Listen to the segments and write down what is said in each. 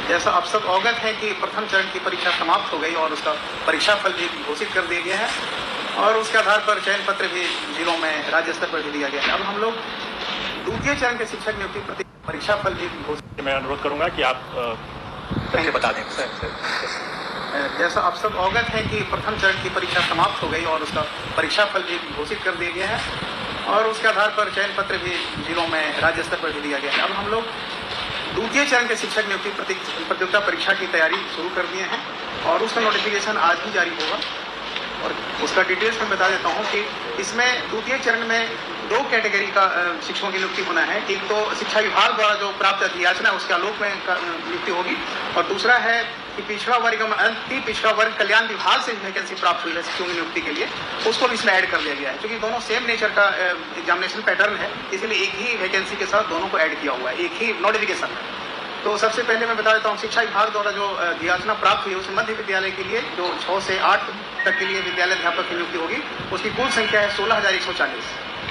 जैसा आप सब अवगत हैं कि प्रथम चरण की परीक्षा समाप्त हो गई और उसका परीक्षा फल भी घोषित कर दिया गया है और उसके आधार पर चयन पत्र भी जिलों में राज्य स्तर पर भी दिया गया है। अब हम लोग द्वितीय चरण के शिक्षक नियुक्ति परीक्षा फल भी घोषित। मैं अनुरोध करूंगा कि आप पहले बता दें। जैसा आप सब अवगत हैं कि प्रथम चरण की परीक्षा समाप्त हो गई और उसका परीक्षा फल भी घोषित कर दिया गया है और उसके आधार पर चयन पत्र भी जिलों में राज्य स्तर पर भी दिया गया है। अब हम लोग द्वितीय चरण के शिक्षक नियुक्ति प्रतियोगिता परीक्षा की तैयारी शुरू कर दिए हैं और उसका नोटिफिकेशन आज ही जारी होगा और उसका डिटेल्स मैं बता देता हूं कि इसमें द्वितीय चरण में दो कैटेगरी का शिक्षकों की नियुक्ति होना है। एक तो शिक्षा विभाग द्वारा जो प्राप्त अधियाचना है उसके आलोक में नियुक्ति होगी और दूसरा है कि पिछड़ा वर्ग अति पिछड़ा वर्ग कल्याण विभाग से वैकेंसी प्राप्त हुई है शिक्षकों की नियुक्ति के लिए, उसको भी इसमें ऐड कर दिया गया है। क्योंकि दोनों सेम नेचर का एग्जामिनेशन पैटर्न है, इसलिए एक ही वैकेंसी के साथ दोनों को ऐड किया हुआ है, एक ही नोटिफिकेशन है। तो सबसे पहले मैं बता देता हूँ, शिक्षा विभाग द्वारा जो अधियाचना प्राप्त हुई है उसमें मध्य विद्यालय के लिए जो 6 से 8 तक के लिए विद्यालय अध्यापक की नियुक्ति होगी, उसकी कुल संख्या है 16,140।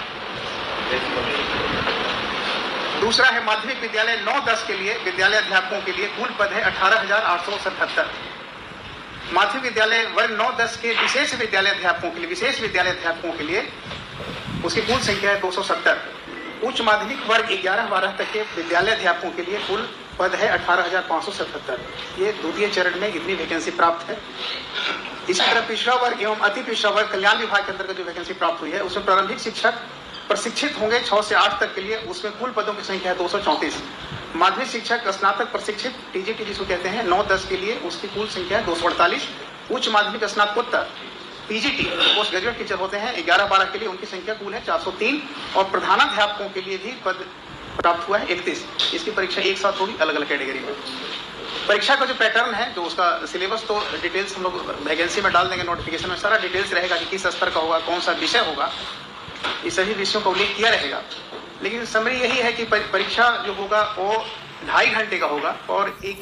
दूसरा है माध्यमिक विद्यालय 9-10 के लिए विद्यालय अध्यापकों के लिए कुल पद है 18,877। माध्यमिक विद्यालय वर्ग 9-10 के विशेष विद्यालय अध्यापकों के लिए उसकी कुल संख्या है 270। उच्च माध्यमिक वर्ग 11-12 तक के विद्यालय अध्यापकों के लिए कुल पद है 18,577। ये द्वितीय चरण में इतनी वैकेंसी प्राप्त है। इसी तरह पिछड़ा वर्ग एवं अति पिछड़ा वर्ग कल्याण विभाग के अंतर्गत जो वैकेंसी प्राप्त हुई है उसमें प्रारंभिक शिक्षक प्रशिक्षित होंगे 6 से 8 तक के लिए, उसमें कुल पदों की संख्या है 234। माध्यमिक शिक्षक स्नातक प्रशिक्षित टीजीटी जिसको कहते हैं 9-10 के लिए, उसकी कुल संख्या है 248। उच्च माध्यमिक स्नातकोत्तर पीजीटी पोस्ट ग्रेजुएट टीचर होते हैं 11-12 के लिए, उनकी संख्या कुल है 403 और प्रधानाध्यापकों के लिए भी पद प्राप्त हुआ है 31। इसकी परीक्षा एक साथ होगी अलग अलग कैटेगरी में। परीक्षा का जो पैटर्न है, जो उसका सिलेबस, तो डिटेल्स हम लोग वैकेंसी में डाल देंगे, नोटिफिकेशन में सारा डिटेल्स रहेगा कि किस स्तर का होगा, कौन सा विषय होगा, ये सभी विषयों का उल्लेख किया रहेगा। लेकिन समरी यही है कि परीक्षा जो होगा वो 2.5 घंटे का होगा और एक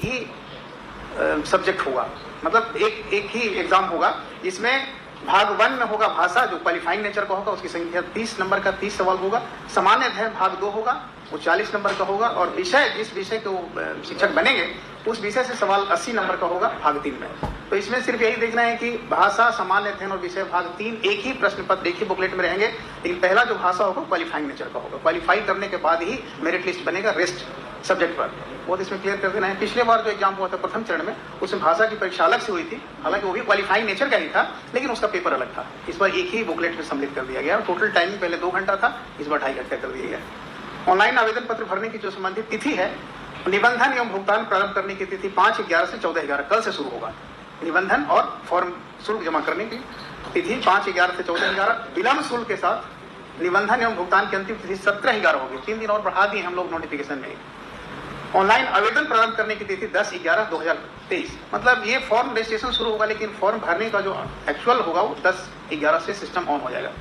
ही सब्जेक्ट होगा, मतलब एक ही एग्जाम होगा। इसमें भाग 1 में होगा भाषा, जो क्वालिफाइंग नेचर का होगा, उसकी संख्या 30 नंबर का 30 सवाल होगा। सामान्य अध्ययन भाग 2 होगा, वो 40 नंबर का होगा और विषय, जिस विषय के वो शिक्षक बनेंगे उस विषय से सवाल 80 नंबर का होगा भाग 3 में। तो इसमें सिर्फ यही देखना है कि भाषा, सामान्य अध्ययन और विषय भाग 3 एक ही प्रश्न पत्र, एक ही बुकलेट में रहेंगे। लेकिन पहला जो भाषा होगा क्वालिफाइंग नेचर का होगा, क्वालिफाई करने के बाद ही मेरिट लिस्ट बनेगा रेस्ट सब्जेक्ट पर। वो इसमें क्लियर कर देना है। पिछले बार जो एग्जाम हुआ था प्रथम चरण में, उसमें भाषा की परीक्षा अलग से हुई थी, हालांकि वो भी क्वालिफाइंग नेचर का ही था, लेकिन उसका पेपर अलग था। इस बार एक ही बुकलेट में सम्मिलित कर दिया गया। टोटल टाइमिंग पहले 2 घंटा था, इस बार 2.5 घंटे कर दिया गया। ऑनलाइन आवेदन पत्र भरने की जो संबंधित तिथि है, निबंधन एवं भुगतान प्रारंभ करने की तिथि 5/11 से 14/11 कल से शुरू होगा। निबंधन और फॉर्म शुल्क जमा करने की तिथि 5/11 से 14/11, विलंब शुल्क के साथ निबंधन एवं भुगतान की अंतिम तिथि 17/11 होगी। 3 दिन और बढ़ा दिए हम लोग नोटिफिकेशन में। ऑनलाइन आवेदन प्रारंभ करने की तिथि 10/11/2023, मतलब ये फॉर्म रजिस्ट्रेशन शुरू होगा, लेकिन फॉर्म भरने का जो एक्चुअल होगा वो 10/11 से सिस्टम ऑन हो जाएगा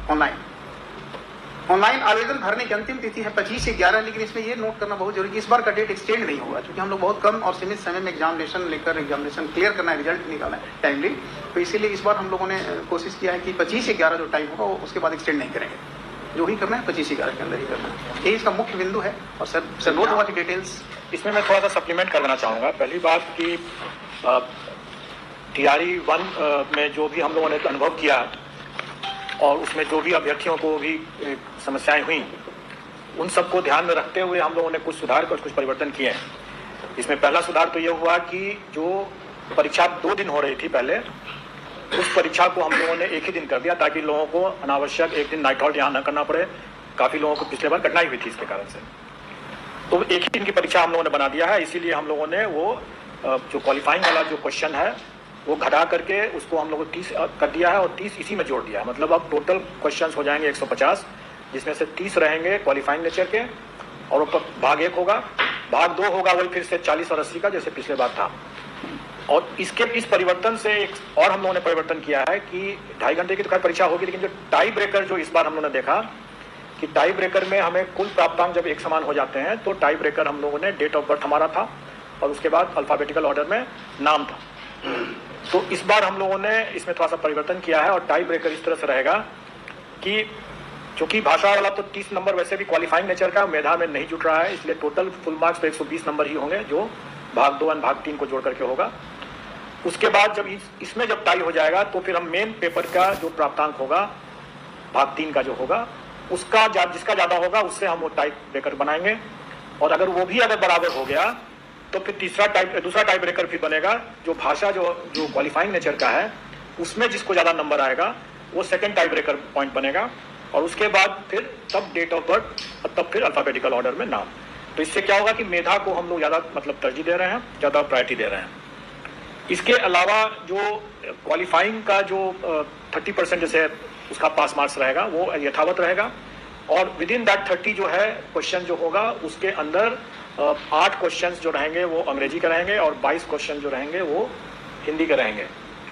ऑनलाइन आवेदन भरने की अंतिम तिथि है 25/11, लेकिन इसमें ये नोट करना बहुत जरूरी है, इस बार का डेट एक्सटेंड नहीं होगा, क्योंकि हम लोग बहुत कम और सीमित समय में एग्जामिनेशन क्लियर करना है, रिजल्ट निकालना है टाइमली। तो इसीलिए इस बार हम लोगों ने कोशिश किया है कि 25/11 जो टाइम होगा उसके बाद एक्सटेंड नहीं करेंगे, जो ही करना है 25/11 के अंदर ही करना है। ये इसका मुख्य बिंदु है। और सर नोट हुआ की डिटेल्स इसमें मैं थोड़ा सा सप्लीमेंट कर देना चाहूँगा। पहली बात कि TRE 1 में जो भी हम लोगों ने अनुभव किया और उसमें जो भी अभ्यर्थियों को भी समस्याएं हुई, उन सबको ध्यान में रखते हुए हम लोगों ने कुछ सुधार कर कुछ परिवर्तन किए हैं। इसमें पहला सुधार तो ये हुआ कि जो परीक्षा 2 दिन हो रही थी पहले, उस परीक्षा को हम लोगों ने एक ही दिन कर दिया, ताकि लोगों को अनावश्यक एक दिन नाइट हॉल्ट यहाँ न करना पड़े। काफ़ी लोगों को पिछले बार कठिनाई हुई थी इसके कारण से, तो एक ही दिन की परीक्षा हम लोगों ने बना दिया है। इसीलिए हम लोगों ने वो जो क्वालिफाइंग वाला जो क्वेश्चन है वो घटा करके उसको हम लोगों को 30 कर दिया है और 30 इसी में जोड़ दिया है। मतलब अब टोटल क्वेश्चंस हो जाएंगे 150, जिसमें से 30 रहेंगे क्वालिफाइंग नेचर के और ऊपर भाग 1 होगा, भाग 2 होगा वही फिर से 40 और 80 का जैसे पिछले बार था। और इसके इस परिवर्तन से एक और हम लोगों ने परिवर्तन किया है कि 2.5 घंटे की तो खैर परीक्षा होगी, लेकिन जो टाई ब्रेकर जो इस बार हम लोगों ने देखा कि टाई ब्रेकर में हमें कुल प्राप्तांक जब एक समान हो जाते हैं तो टाई ब्रेकर हम लोगों ने डेट ऑफ बर्थ हमारा था और उसके बाद अल्फाबेटिकल ऑर्डर में नाम था। तो इस बार हम लोगों ने इसमें थोड़ा सा परिवर्तन किया है और टाई ब्रेकर इस तरह से रहेगा कि चूंकि भाषा वाला तो 30 नंबर वैसे भी क्वालिफाइंग नेचर का मेधा में नहीं जुट रहा है, इसलिए टोटल फुल मार्क्स पे 120 नंबर ही होंगे जो भाग 2 और भाग 3 को जोड़ करके होगा। उसके बाद जब इसमें जब टाई हो जाएगा तो फिर हम मेन पेपर का जो प्राप्तांक होगा भाग 3 का जो होगा उसका जिसका ज़्यादा होगा उससे हम वो टाई ब्रेकर बनाएंगे, और अगर वो भी अगर बराबर हो गया तो फिर दूसरा टाई ब्रेकर फिर बनेगा जो भाषा जो क्वालिफाइंग नेचर का है उसमें जिसको ज़्यादा नंबर आएगा वो सेकंड टाई ब्रेकर पॉइंट बनेगा, और उसके बाद फिर तब डेट ऑफ बर्थ और तब फिर अल्फाबेटिकल ऑर्डर में नाम। तो इससे क्या होगा कि मेधा को हम लोग ज़्यादा मतलब तरजीह दे रहे हैं, ज़्यादा प्रायोरिटी दे रहे हैं। इसके अलावा जो क्वालिफाइंग का जो 30% जैसे उसका पास मार्क्स रहेगा वो यथावत रहेगा, और विद इन दैट 30 जो है क्वेश्चन जो होगा उसके अंदर 8 क्वेश्चन जो रहेंगे वो अंग्रेजी के रहेंगे और 22 क्वेश्चन जो रहेंगे वो हिंदी के रहेंगे।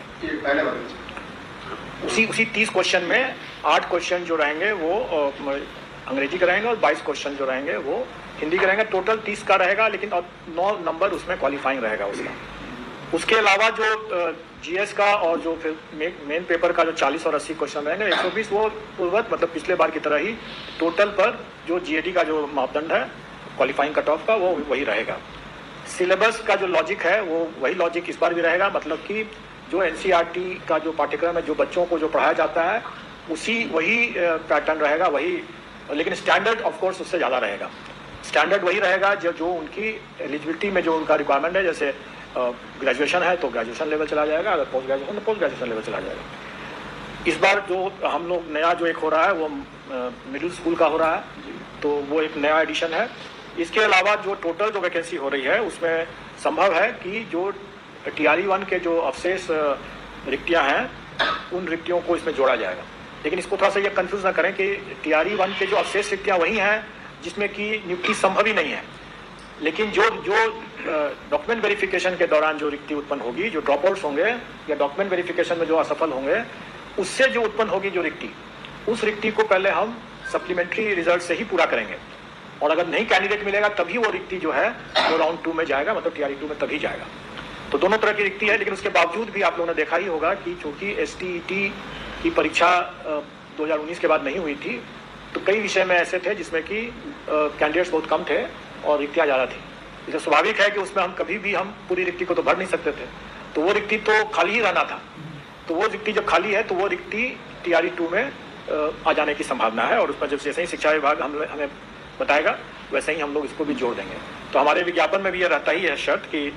उसी 30 क्वेश्चन में 8 क्वेश्चन जो रहेंगे वो अंग्रेजी के रहेंगे और 22 क्वेश्चन जो रहेंगे वो हिंदी के रहेंगे। टोटल 30 का रहेगा, लेकिन 9 नंबर उसमें क्वालिफाइंग रहेगा उसका। उसके अलावा जो जीएस का और जो फिर मेन पेपर का जो 40 और 80 क्वेश्चन रहेंगे 120 वो पूर्ववत मतलब पिछले बार की तरह ही टोटल पर जो जीएडी का जो मापदंड है क्वालिफाइंग कट ऑफ का वो वही रहेगा। सिलेबस का जो लॉजिक है वो वही लॉजिक इस बार भी रहेगा, मतलब कि जो एनसीईआरटी का जो पाठ्यक्रम है जो बच्चों को जो पढ़ाया जाता है वही पैटर्न रहेगा वही, लेकिन स्टैंडर्ड ऑफ कोर्स उससे ज़्यादा रहेगा। स्टैंडर्ड वही रहेगा जो उनकी एलिजिबिलिटी में जो उनका रिक्वायरमेंट है, जैसे ग्रेजुएशन है तो ग्रेजुएशन लेवल चला जाएगा, अगर पोस्ट ग्रेजुएशन तो पोस्ट ग्रेजुएशन लेवल चला जाएगा। इस बार जो हम लोग नया जो एक हो रहा है वो मिडिल स्कूल का हो रहा है, तो वो एक नया एडिशन है। इसके अलावा जो टोटल जो वैकेंसी हो रही है उसमें संभव है कि जो TRE-1 के जो अवशेष रिक्तियां हैं उन रिक्तियों को इसमें जोड़ा जाएगा, लेकिन इसको थोड़ा सा ये कंफ्यूज ना करें कि TRE-1 के जो अवशेष रिक्तियां वही हैं जिसमें कि नियुक्ति संभव ही नहीं है, लेकिन जो डॉक्यूमेंट वेरिफिकेशन के दौरान जो रिक्ति उत्पन्न होगी, जो ड्रॉप आउट्स होंगे या डॉक्यूमेंट वेरिफिकेशन में जो असफल होंगे उससे जो उत्पन्न होगी जो रिक्ति, उस रिक्ति को पहले हम सप्लीमेंट्री रिजल्ट से ही पूरा करेंगे, और अगर नहीं कैंडिडेट मिलेगा तभी वो रिक्ति जो है वो राउंड 2 में जाएगा, मतलब TRE-2 में तभी जाएगा। तो दोनों तरह की रिक्ति है, लेकिन उसके बावजूद भी आप लोगों ने देखा ही होगा कि चूंकि STET की परीक्षा 2019 के बाद नहीं हुई थी तो कई विषय में ऐसे थे जिसमें कि कैंडिडेट्स बहुत कम थे और रिक्तियाँ ज़्यादा थी। इसलिए स्वाभाविक है कि उसमें हम कभी भी हम पूरी रिक्ति को तो भर नहीं सकते थे, तो वो रिक्ति तो खाली ही रहना था। तो वो रिक्ति जब खाली है तो वो रिक्ति TRE-2 में आ जाने की संभावना है, और उसमें जब जैसे ही शिक्षा विभाग हमें बताएगा वैसे ही हम लोग इसको भी जोड़ देंगे। तो हमारे विज्ञापन में भी ये रहता ही है शर्त कि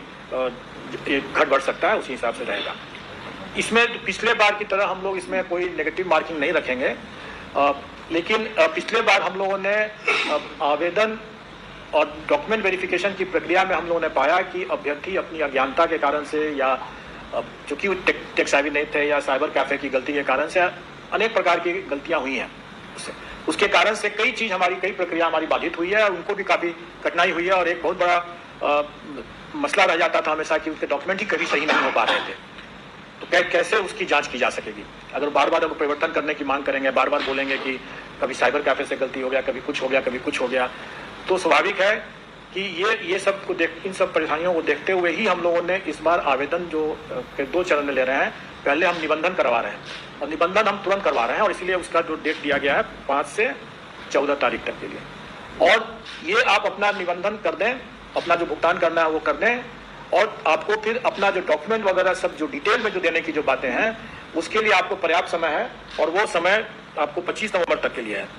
घट बढ़ सकता है, उसी हिसाब से रहेगा। इसमें पिछले बार की तरह हम लोग इसमें कोई नेगेटिव मार्किंग नहीं रखेंगे, लेकिन पिछले बार हम लोगों ने आवेदन और डॉक्यूमेंट वेरिफिकेशन की प्रक्रिया में हम लोगों ने पाया कि अभ्यर्थी अपनी अज्ञानता के कारण से या चूंकि वो टेक सेवी नहीं थे या साइबर कैफे की गलती के कारण से अनेक प्रकार की गलतियां हुई हैं, उसके कारण से कई प्रक्रिया हमारी बाधित हुई है और उनको भी काफ़ी कठिनाई हुई है, और एक बहुत बड़ा मसला रह जाता था हमेशा कि उसके डॉक्यूमेंट ही कभी सही नहीं हो पा रहे थे। तो कैसे उसकी जांच की जा सकेगी? अगर बार बार अब परिवर्तन करने की मांग करेंगे, बार बार बोलेंगे कि कभी साइबर कैफे से गलती हो गया, कभी कुछ हो गया, कभी कुछ हो गया, तो स्वाभाविक है कि ये सब को इन सब परेशानियों को देखते हुए ही हम लोगों ने इस बार आवेदन जो 2 चरण में ले रहे हैं। पहले हम निबंधन करवा रहे हैं, और निबंधन हम तुरंत करवा रहे हैं, और इसीलिए उसका जो डेट दिया गया है 5 से 14 तारीख तक के लिए। और ये आप अपना निबंधन कर दें, अपना जो भुगतान करना है वो कर दें, और आपको फिर अपना जो डॉक्यूमेंट वगैरह सब जो डिटेल में जो देने की जो बातें हैं उसके लिए आपको पर्याप्त समय है, और वो समय आपको 25 नवंबर तक के लिए है।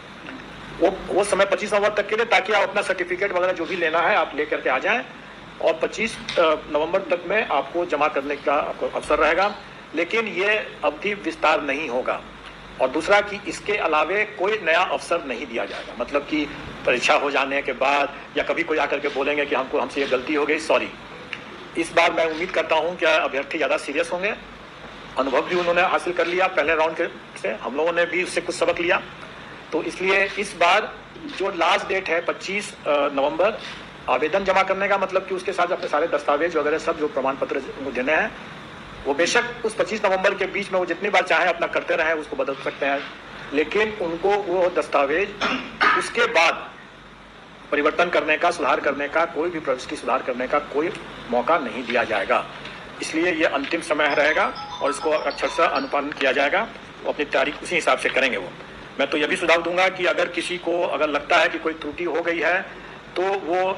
वो समय 25 नवंबर तक के लिए, ताकि आप अपना सर्टिफिकेट वगैरह जो भी लेना है आप लेकर के आ जाएं, और 25 नवंबर तक में आपको जमा करने का आपको अवसर रहेगा। लेकिन ये अवधि विस्तार नहीं होगा, और दूसरा कि इसके अलावे कोई नया अवसर नहीं दिया जाएगा, मतलब कि परीक्षा हो जाने के बाद या कभी कोई आकर के बोलेंगे कि हमसे ये गलती हो गई, सॉरी। इस बार मैं उम्मीद करता हूं कि अभ्यर्थी ज़्यादा सीरियस होंगे, अनुभव भी उन्होंने हासिल कर लिया पहले राउंड के से, हम लोगों ने भी उससे कुछ सबक लिया। तो इसलिए इस बार जो लास्ट डेट है 25 नवंबर आवेदन जमा करने का, मतलब कि उसके साथ अपने सारे दस्तावेज वगैरह सब जो प्रमाण पत्र देने हैं, वो बेशक उस 25 नवंबर के बीच में वो जितनी बार चाहें अपना करते रहें, उसको बदल सकते हैं, लेकिन उनको वो दस्तावेज उसके बाद परिवर्तन करने का, सुधार करने का, कोई भी प्रविष्टि सुधार करने का कोई मौका नहीं दिया जाएगा। इसलिए ये अंतिम समय रहेगा और इसको अक्षरशः अनुपालन किया जाएगा, वो अपनी तारीख उसी हिसाब से करेंगे। वो मैं तो यह भी सुझाव दूंगा कि अगर किसी को अगर लगता है कि कोई त्रुटि हो गई है तो वो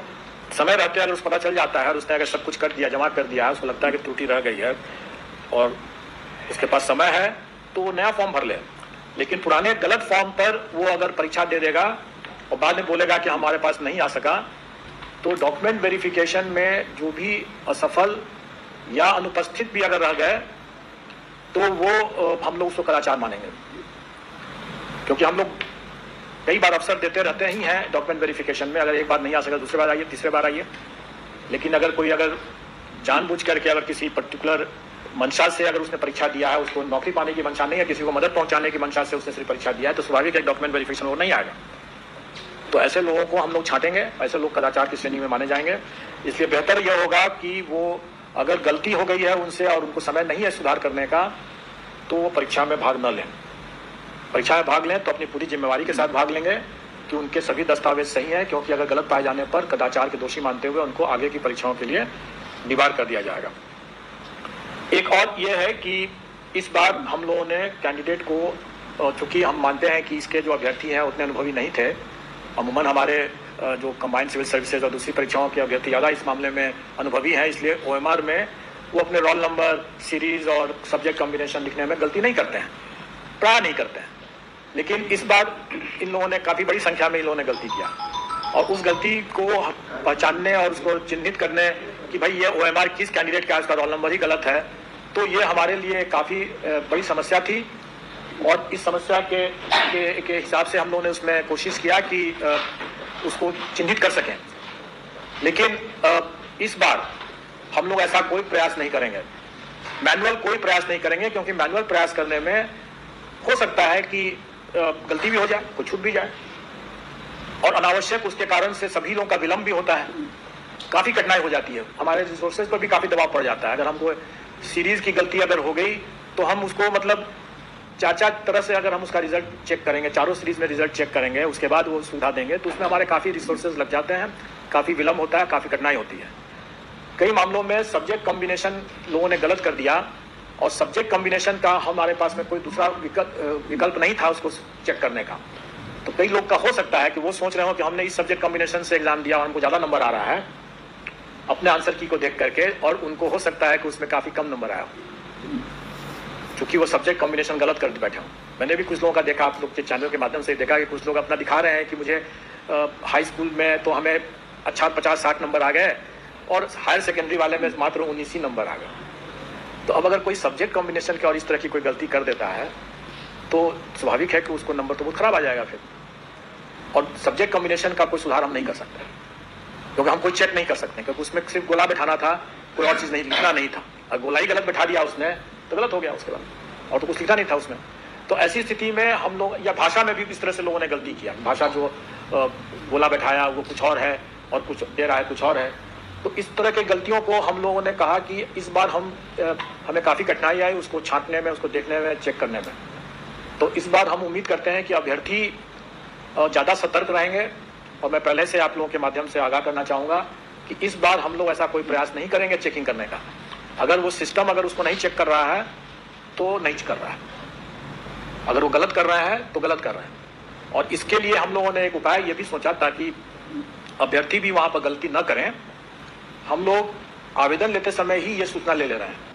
समय रहते अगर उसको पता चल जाता है और उसने अगर सब कुछ कर दिया, जमा कर दिया है, उसको लगता है कि त्रुटि रह गई है और उसके पास समय है, तो वो नया फॉर्म भर ले। लेकिन पुराने गलत फॉर्म पर वो अगर परीक्षा दे देगा और बाद में बोलेगा कि हमारे पास नहीं आ सका, तो डॉक्यूमेंट वेरिफिकेशन में जो भी असफल या अनुपस्थित भी अगर रह गए तो वो हम लोग उसको कदाचार मानेंगे। क्योंकि हम लोग कई बार अवसर देते रहते ही हैं डॉक्यूमेंट वेरिफिकेशन में, अगर एक बार नहीं आ सका दूसरी बार आइए, तीसरी बार आइए। लेकिन अगर कोई जानबूझ करके अगर किसी पर्टिकुलर मंशा से अगर उसने परीक्षा दिया है, उसको नौकरी पाने की मंशा नहीं है, किसी को मदद पहुंचाने की मंशा से उसने सिर्फ परीक्षा दिया है, तो स्वाभाविक है डॉक्यूमेंट वेरिफिकेशन वो नहीं आएगा। तो ऐसे लोगों को हम लोग छांटेंगे, ऐसे लोग कदाचार की श्रेणी में माने जाएंगे। इसलिए बेहतर यह होगा कि वो अगर गलती हो गई है उनसे और उनको समय नहीं है सुधार करने का, तो वो परीक्षा में भाग न लें। परीक्षा में भाग लें तो अपनी पूरी जिम्मेवारी के साथ भाग लेंगे कि उनके सभी दस्तावेज सही हैं, क्योंकि अगर गलत पाए जाने पर कदाचार के दोषी मानते हुए उनको आगे की परीक्षाओं के लिए निवार कर दिया जाएगा। एक और ये है कि इस बार हम लोगों ने कैंडिडेट को, चूंकि हम मानते हैं कि इसके जो अभ्यर्थी हैं उतने अनुभवी नहीं थे, अमूमन हमारे जो कंबाइंड सिविल सर्विसेज और दूसरी परीक्षाओं के अभ्यर्थी ज़्यादा इस मामले में अनुभवी हैं, इसलिए OMR में वो अपने रोल नंबर, सीरीज और सब्जेक्ट कॉम्बिनेशन लिखने में गलती नहीं करते हैं, प्राय नहीं करते हैं। लेकिन इस बार इन लोगों ने काफ़ी बड़ी संख्या में इन लोगों ने गलती किया और उस गलती को पहचानने और उसको चिन्हित करने कि भाई ये OMR किस कैंडिडेट का, इसका रोल नंबर ही गलत है, तो ये हमारे लिए काफ़ी बड़ी समस्या थी। और इस समस्या के हिसाब से हम लोगों ने उसमें कोशिश किया कि उसको चिन्हित कर सकें। लेकिन इस बार हम लोग ऐसा कोई प्रयास नहीं करेंगे, मैनुअल कोई प्रयास नहीं करेंगे, क्योंकि मैनुअल प्रयास करने में हो सकता है कि गलती भी हो जाए, कुछ छूट भी जाए और अनावश्यक उसके कारण से सभी लोगों का विलंब भी होता है, काफ़ी कठिनाई हो जाती है, हमारे रिसोर्सेज पर भी काफ़ी दबाव पड़ जाता है। अगर हमको सीरीज की गलती अगर हो गई तो हम उसको मतलब चार तरह से अगर हम उसका रिजल्ट चेक करेंगे, चारों सीरीज में रिजल्ट चेक करेंगे, उसके बाद वो सुविधा देंगे, तो उसमें हमारे काफ़ी रिसोर्सेज लग जाते हैं, काफ़ी विलम्ब होता है, काफ़ी कठिनाई होती है। कई मामलों में सब्जेक्ट कॉम्बिनेशन लोगों ने गलत कर दिया और सब्जेक्ट कॉम्बिनेशन का हमारे पास में कोई दूसरा विकल्प नहीं था उसको चेक करने का। तो कई लोग का हो सकता है कि वो सोच रहे हो कि हमने इस सब्जेक्ट कॉम्बिनेशन से एग्जाम दिया और हमको ज़्यादा नंबर आ रहा है अपने आंसर की को देख करके, और उनको हो सकता है कि उसमें काफ़ी कम नंबर आया क्योंकि वो सब्जेक्ट कॉम्बिनेशन गलत कर बैठे हों। मैंने भी कुछ लोगों का देखा, आप लोग के चैनल के माध्यम से देखा कि कुछ लोग अपना दिखा रहे हैं कि मुझे हाई स्कूल में तो हमें अच्छा 50-60 नंबर आ गए और हायर सेकेंडरी वाले में मात्र 19 ही नंबर आ गए। तो अब अगर कोई सब्जेक्ट कॉम्बिनेशन के और इस तरह की कोई गलती कर देता है तो स्वाभाविक है कि उसको नंबर तो बहुत खराब आ जाएगा फिर। और सब्जेक्ट कॉम्बिनेशन का कोई सुधार हम नहीं कर सकते, क्योंकि हम कोई चेक नहीं कर सकते, क्योंकि उसमें सिर्फ गोला बैठाना था, कोई और चीज़ नहीं लिखना नहीं था। और गोला ही गलत बैठा दिया उसने तो गलत हो गया उसके बाद, और तो कुछ लिखा नहीं था उसमें। तो ऐसी स्थिति में हम लोग, या भाषा में भी इस तरह से लोगों ने गलती किया, भाषा जो गोला बैठाया वो कुछ और है और कुछ दे रहा है कुछ और है। तो इस तरह की गलतियों को हम लोगों ने कहा कि इस बार हमें काफ़ी कठिनाई आई उसको छांटने में, उसको देखने में, चेक करने में। तो इस बार हम उम्मीद करते हैं कि अभ्यर्थी ज़्यादा सतर्क रहेंगे, और मैं पहले से आप लोगों के माध्यम से आगाह करना चाहूँगा कि इस बार हम लोग ऐसा कोई प्रयास नहीं करेंगे चेकिंग करने का। अगर वो सिस्टम अगर उसको नहीं चेक कर रहा है तो नहीं कर रहा है, अगर वो गलत कर रहा है तो गलत कर रहा है। और इसके लिए हम लोगों ने एक उपाय ये भी सोचा ताकि अभ्यर्थी भी वहाँ पर गलती न करें। हम लोग आवेदन लेते समय ही ये सूचना ले रहे हैं